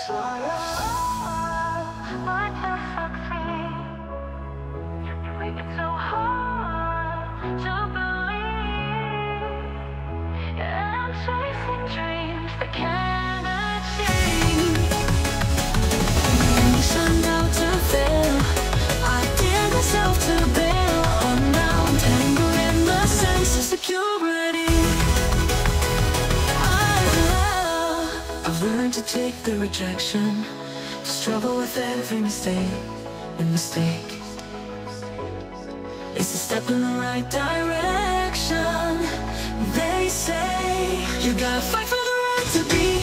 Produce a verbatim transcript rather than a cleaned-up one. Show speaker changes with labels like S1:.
S1: What to succeed? We get so hard to believe. And I'm chasing dreams that can't achieve. When we signed out to fail, I did myself to bail. Oh, now I'm tangled in the sense of security. I've learned to take the rejection, to struggle with every mistake and mistake. It's a step in the right direction. They say you gotta fight for the right to be